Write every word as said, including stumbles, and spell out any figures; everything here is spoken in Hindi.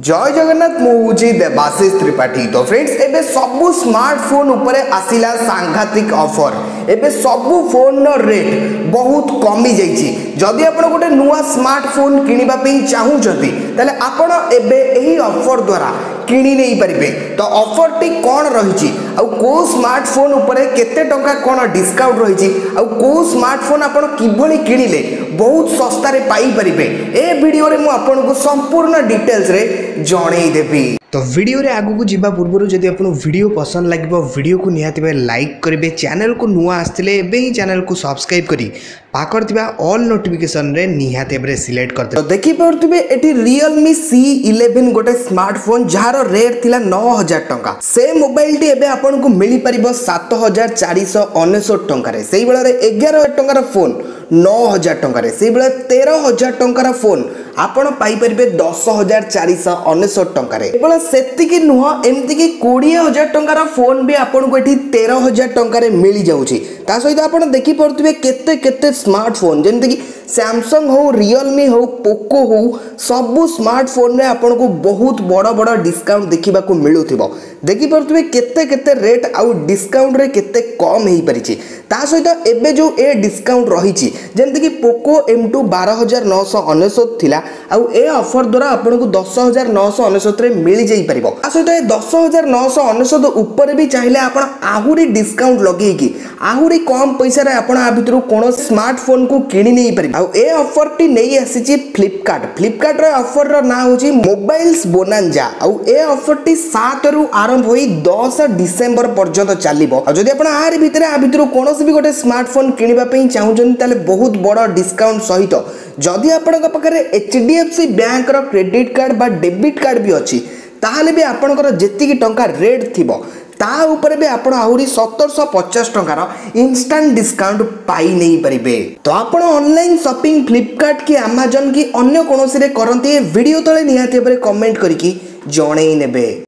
जय जगन्नाथ मुझे देवाशीष त्रिपाठी। तो फ्रेंड्स एबे सबु स्मार्टफोन उपरे आसिला सांघातिक ऑफर। एबे सबु फोन रेट बहुत कमी जाइछि। जदि आपण गोटे नुआ स्मार्टफोन किनिबा पे चाहूचंती तले आपण एबे एही ऑफर द्वारा किनी नहीं परिबे। तो ऑफर टी कोन रहिछि आ को स्मार्टफोन उपरे केते टंका कोन डिस्काउंट रहिछि आ को स्मार्टफोन आपण किभली किनिले बहुत सस्ता रे पाई परिबे ए वीडियो रे मु आपण को संपूर्ण डिटेल्स रे जणै देबी। तो वीडियो रे आगु को जीवा पूर्व जदि आपन वीडियो पसंद लागिबो वीडियो को निहाती बे लाइक करिवे, चैनल को नुआ आस्तिले एबे ही चैनल को सब्सक्राइब करी पाकर थिबा ऑल नोटिफिकेशन रे निहाती बे सिलेक्ट करते। तो देखि परतुबे एटी Realme C eleven गोटे स्मार्टफोन जार रेट थिला नौ हजार टंका। से मोबाइल टी एबे आपन को मिली परिबो सात हजार चार सौ उनसठ टंका रे। सेही बेला रे ग्यारह हजार टंका रो फोन नौ हजार टंका रे। सेही बेला तेरह हजार टंका रो फोन आपण पाई परिबे दस हजार चार सौ उनसठ टंका रे। केवल सेतिकी नुह एमती कि बीस हजार टंका रो फोन भी आपण को एठी तेरह हजार टंका रे मिली जाउची। ता सहित आपण देखि परतुबे केते केते स्मार्टफोन जेमते कि सैमसंग हो, Realme हो, पोको हो, सबु स्मार्टफोन रे आपण को बहुत बड़ बड़ डिस्काउंट देखिबा को मिलुथिबो। देखि परतुबे केते केते रेट आउ डिस्काउंट रे केते कम हेई परिछि। ता सहित एबे जो ए डिस्काउंट रहिछि जेमते कि पोको एम टू बारह हजार नौ सौ उनसठ थिला आउ ए ऑफर द्वारा आपण को दस हजार नौ सौ उनसठ रे मिल जाई परिबो। ता सहित ए दस हजार नौ सौ उनसठ ऊपर भी चाहिले आपण आहुरी डिस्काउंट लगेई कि आहुरी कम पैसा रे आपण आ भितरु कोन स्मार्टफोन को किनि नै परिबो। आउ ए ऑफर टी नै आसीछि फ्लिपकार्ट। फ्लिपकार्ट रे ऑफर रो ना होछि मोबाइल्स बोनांजा। आउ ए ऑफर टी सात रु आरंभ होई दस डिसेंबर पर्यंत चलिबो। आ जदि आपण आरि भितरे आ भितरु कोनोसी भी गोटे स्मार्टफोन किनिबा पई चाहुचन ताले बहुत बड़ डिस्काउंट सहित जदि आपण पाखरे H D F C bank रो क्रेडिट कार्ड बा डेबिट कार्ड भी अछि ताहाले भी आपणकर जेतिकी टंका रेट थिबो ता ऊपर भी आपण आहुरी सत्तर सौ पचास टंका रो इंस्टेंट डिस्काउंट पाई नहीं परिबे। तो आपण ऑनलाइन शॉपिंग फ्लिपकार्ट की अमेज़न की अन्य कोनोसी रे करंती वीडियो तळे निहाती भाबरे कमेंट करिकी जणै नेबे।